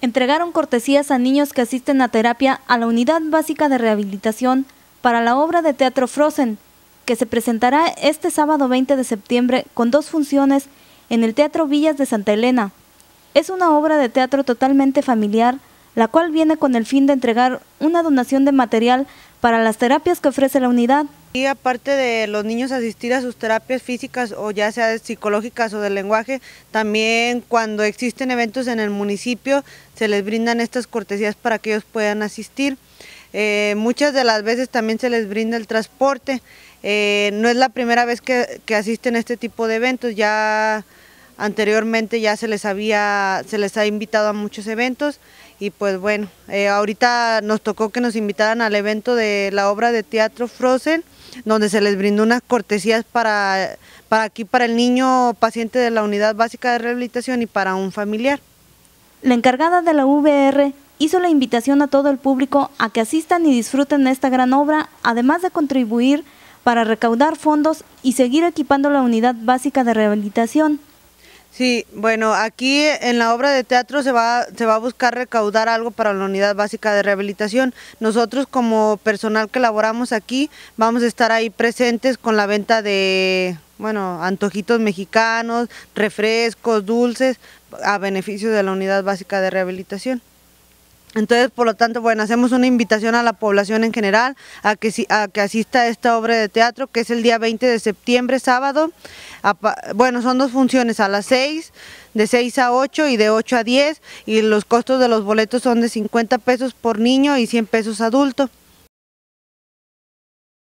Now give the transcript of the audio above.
Entregaron cortesías a niños que asisten a terapia a la Unidad Básica de Rehabilitación para la obra de teatro Frozen, que se presentará este sábado 20 de septiembre con 2 funciones en el Teatro Villas de Santa Elena. Es una obra de teatro totalmente familiar, la cual viene con el fin de entregar una donación de material para las terapias que ofrece la unidad. Y aparte de los niños asistir a sus terapias físicas o ya sea psicológicas o del lenguaje, también cuando existen eventos en el municipio se les brindan estas cortesías para que ellos puedan asistir. Muchas de las veces también se les brinda el transporte. No es la primera vez que asisten a este tipo de eventos, ya anteriormente ya se les ha invitado a muchos eventos y pues bueno, ahorita nos tocó que nos invitaran al evento de la obra de teatro Frozen, donde se les brindó unas cortesías para el niño paciente de la Unidad Básica de Rehabilitación y para un familiar. La encargada de la VR hizo la invitación a todo el público a que asistan y disfruten esta gran obra, además de contribuir para recaudar fondos y seguir equipando la Unidad Básica de Rehabilitación. Sí, bueno, aquí en la obra de teatro se va a buscar recaudar algo para la Unidad Básica de Rehabilitación. Nosotros como personal que laboramos aquí vamos a estar ahí presentes con la venta de, bueno, antojitos mexicanos, refrescos, dulces, a beneficio de la Unidad Básica de Rehabilitación. Entonces, por lo tanto, bueno, hacemos una invitación a la población en general a que asista a esta obra de teatro, que es el día 20 de septiembre, sábado. Bueno, son 2 funciones, a las 6, de 6 a 8 y de 8 a 10, y los costos de los boletos son de 50 pesos por niño y 100 pesos adulto.